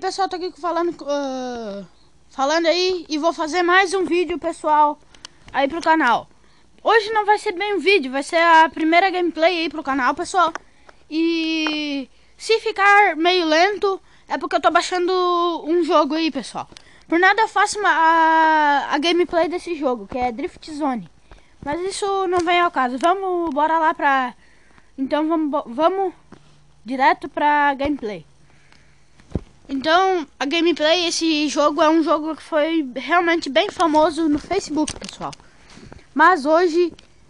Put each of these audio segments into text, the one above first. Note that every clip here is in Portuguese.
pessoal, tô aqui falando aí e vou fazer mais um vídeo, pessoal, aí pro canal. Hoje não vai ser bem um vídeo, vai ser a primeira gameplay aí pro canal, pessoal. E se ficar meio lento é porque eu tô baixando um jogo aí, pessoal. Por nada eu faço a gameplay desse jogo, que é Drift Zone. Mas isso não vem ao caso. Bora lá pra... Então vamos direto pra gameplay. Então, a gameplay, esse jogo é um jogo que foi realmente bem famoso no Facebook, pessoal. Mas hoje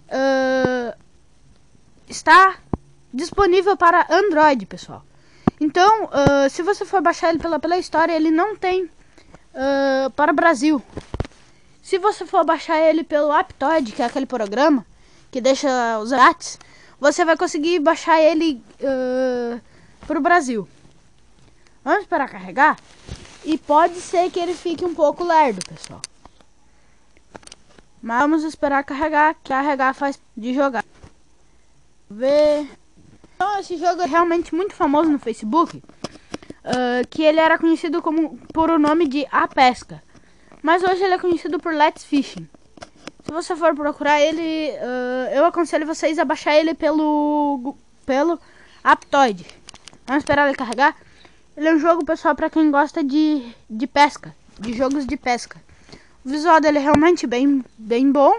está disponível para Android, pessoal. Então, se você for baixar ele pela Play Store, ele não tem para o Brasil. Se você for baixar ele pelo Aptoide, que é aquele programa que deixa os grátis, você vai conseguir baixar ele para o Brasil. Vamos esperar carregar. E pode ser que ele fique um pouco lerdo, pessoal. Mas vamos esperar carregar. Carregar faz de jogar. Ver. Então, esse jogo é realmente muito famoso no Facebook. Que ele era conhecido por o nome de A Pesca. Mas hoje ele é conhecido por Let's Fishing. Se você for procurar ele, eu aconselho vocês a baixar ele pelo Aptoide. Vamos esperar ele carregar. Ele é um jogo, pessoal, para quem gosta de pesca, de jogos de pesca. O visual dele é realmente bem bom.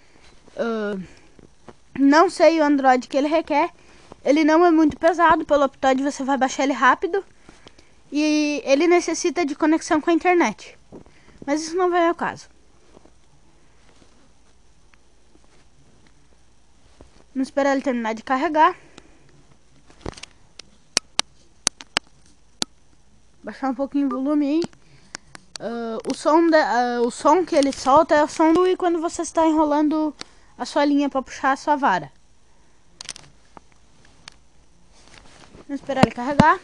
Não sei o Android que ele requer. Ele não é muito pesado, pelo Aptoide você vai baixar ele rápido. E ele necessita de conexão com a internet. Mas isso não vem ao caso. Vamos esperar ele terminar de carregar. Baixar um pouquinho o volume aí. O som que ele solta é o som do quando você está enrolando a sua linha para puxar a sua vara. Vamos esperar ele carregar.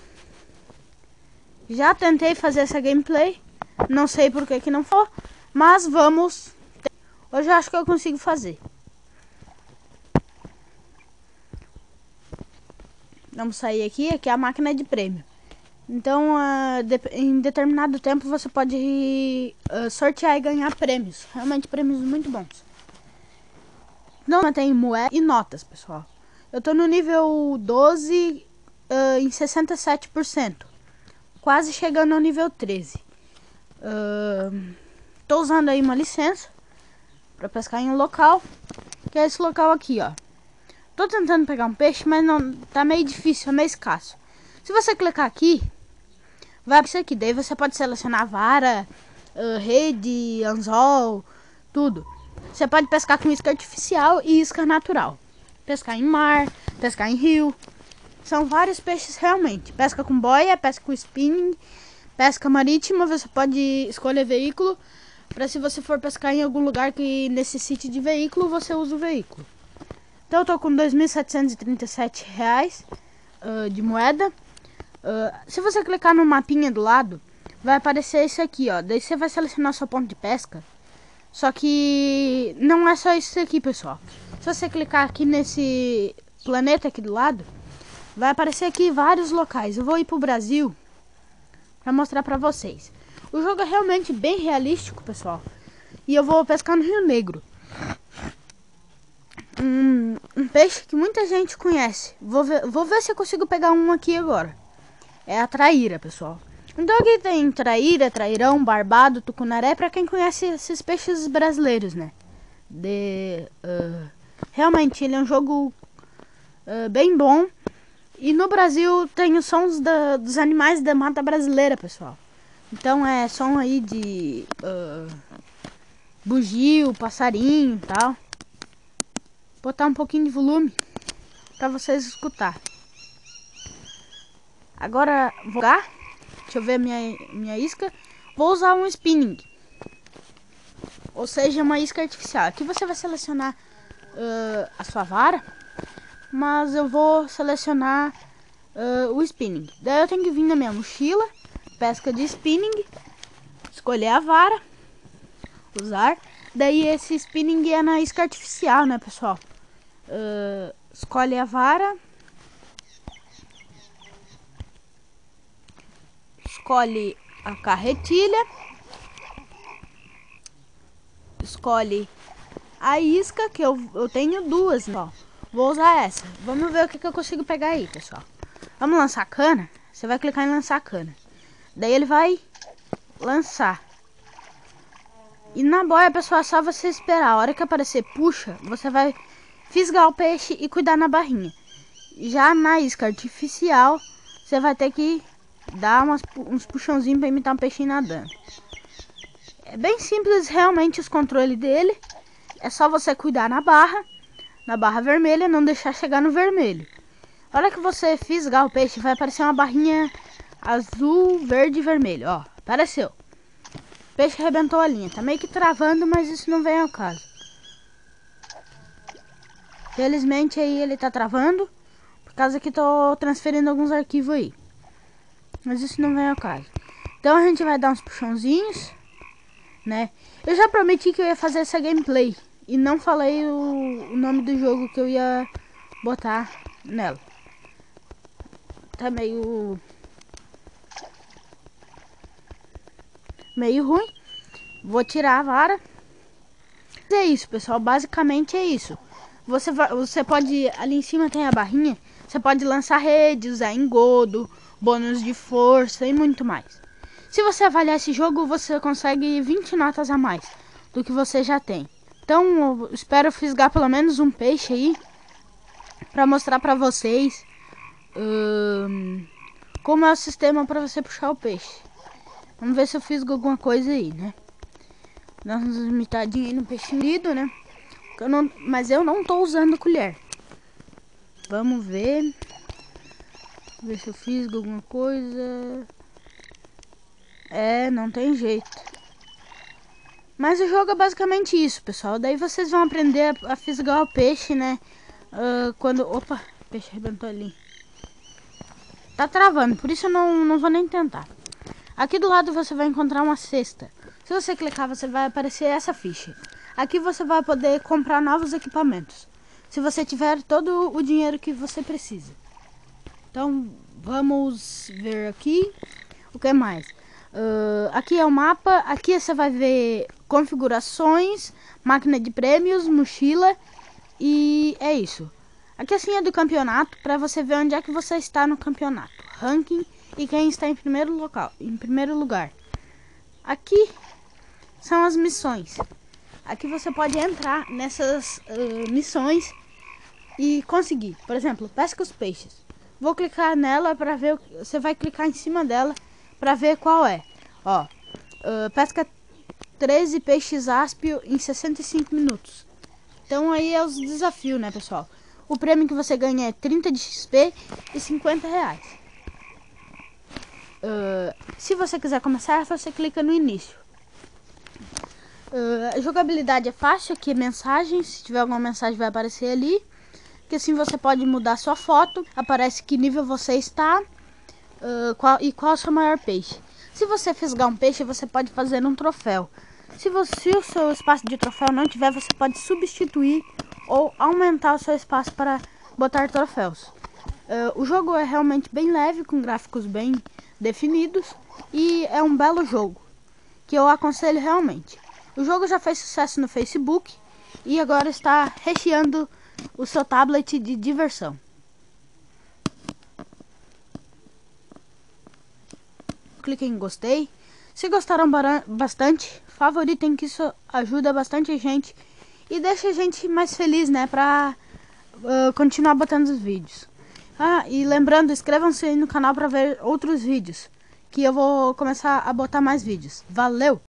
Já tentei fazer essa gameplay. Não sei por que não for. Mas vamos. Hoje eu acho que eu consigo fazer. Vamos sair aqui. Aqui é a máquina de prêmio. Então, em determinado tempo você pode sortear e ganhar prêmios. Realmente prêmios muito bons. Não tem moeda e notas, pessoal. Eu tô no nível 12 em 67%. Quase chegando ao nível 13. Tô usando aí uma licença para pescar em um local. Que é esse local aqui, ó. Tô tentando pegar um peixe, mas não tá meio difícil, é meio escasso. Se você clicar aqui, vai para isso aqui. Daí você pode selecionar vara, rede, anzol, tudo. Você pode pescar com isca artificial e isca natural. Pescar em mar, pescar em rio. São vários peixes realmente. Pesca com boia, pesca com spinning, pesca marítima. Você pode escolher veículo. Para se você for pescar em algum lugar que necessite de veículo, você usa o veículo. Então eu tô com R$ 2.737 de moeda. Se você clicar no mapinha do lado, vai aparecer isso aqui, ó. Daí você vai selecionar seu ponto de pesca. Só que não é só isso aqui, pessoal. Se você clicar aqui nesse planeta aqui do lado, vai aparecer aqui vários locais. Eu vou ir pro Brasil para mostrar para vocês. O jogo é realmente bem realístico, pessoal. E eu vou pescar no Rio Negro. Um peixe que muita gente conhece. Vou ver se eu consigo pegar um aqui agora. É a traíra, pessoal. Então aqui tem traíra, trairão, barbado, tucunaré, para quem conhece esses peixes brasileiros, né? Realmente ele é um jogo bem bom. E no Brasil tem os sons dos animais da mata brasileira, pessoal. Então é som aí de bugio, passarinho e tal. Vou botar um pouquinho de volume para vocês escutar. Agora vou jogar. Deixa eu ver minha isca. Vou usar um spinning, ou seja, uma isca artificial. Aqui você vai selecionar a sua vara, mas eu vou selecionar o spinning. Daí eu tenho que vir na minha mochila, pesca de spinning, escolher a vara, usar. Daí esse spinning é na isca artificial, né, pessoal? Escolhe a vara. escolhe a carretilha, escolhe a isca, que eu tenho duas, né? Ó, vou usar essa. Vamos ver o que eu consigo pegar aí, pessoal. Vamos lançar cana? Você vai clicar em lançar cana. Daí ele vai lançar. E na boia, pessoal, é só você esperar. A hora que aparecer puxa, você vai fisgar o peixe e cuidar na barrinha. Já na isca artificial, você vai ter que dar uns puxãozinhos para imitar um peixinho nadando. É bem simples realmente os controles dele. É só você cuidar na barra vermelha, não deixar chegar no vermelho. A hora que você fisgar o peixe, vai aparecer uma barrinha azul, verde e vermelho. Ó, apareceu. O peixe arrebentou a linha. Tá meio que travando, mas isso não vem ao caso. Felizmente aí ele tá travando, por causa que tô transferindo alguns arquivos aí. Mas isso não vem ao caso. Então a gente vai dar uns puxãozinhos, né? Eu já prometi que eu ia fazer essa gameplay e não falei o nome do jogo que eu ia botar nela. Tá meio ruim. Vou tirar a vara. É isso, pessoal. Basicamente é isso. Você pode, ali em cima tem a barrinha. Você pode lançar rede, usar engodo, bônus de força e muito mais. Se você avaliar esse jogo, você consegue 20 notas a mais do que você já tem. Então, eu espero fisgar pelo menos um peixe aí para mostrar para vocês como é o sistema para você puxar o peixe. Vamos ver se eu fisgo alguma coisa aí, né? Dá umas limitadinhas aí no peixe lido, né? Mas eu não tô usando colher. Vamos ver. Ver se eu fisgo alguma coisa. É, não tem jeito. Mas o jogo é basicamente isso, pessoal. Daí vocês vão aprender a fisgar o peixe, né? Opa, o peixe arrebentou ali. Tá travando, por isso eu não vou nem tentar. Aqui do lado você vai encontrar uma cesta. Se você clicar, você vai aparecer essa ficha. Aqui você vai poder comprar novos equipamentos, se você tiver todo o dinheiro que você precisa. Então, vamos ver aqui. O que mais? Aqui é o mapa. Aqui você vai ver configurações, máquina de prêmios, mochila. E é isso. Aqui assim é do campeonato, para você ver onde é que você está no campeonato. Ranking e quem está em primeiro lugar. Aqui são as missões. Aqui você pode entrar nessas missões e conseguir. Por exemplo, pesca os peixes. Vou clicar nela para ver. Você vai clicar em cima dela para ver qual é. Ó, pesca 13 peixes áspio em 65 minutos. Então aí é os desafios, né, pessoal? O prêmio que você ganha é 30 de XP e 50 reais. Se você quiser começar, você clica no início. A jogabilidade é fácil, aqui é mensagem. Se tiver alguma mensagem vai aparecer ali. Que assim você pode mudar sua foto. Aparece que nível você está e qual é o seu maior peixe. Se você fisgar um peixe, você pode fazer um troféu. Se o seu espaço de troféu não tiver, você pode substituir ou aumentar o seu espaço para botar troféus. O jogo é realmente bem leve, com gráficos bem definidos. E é um belo jogo, que eu aconselho realmente. O jogo já fez sucesso no Facebook e agora está recheando o seu tablet de diversão. Clique em gostei. Se gostaram bastante, favoritem, que isso ajuda bastante a gente e deixa a gente mais feliz, né, pra continuar botando os vídeos. E lembrando, inscrevam-se aí no canal para ver outros vídeos, que eu vou começar a botar mais vídeos. Valeu!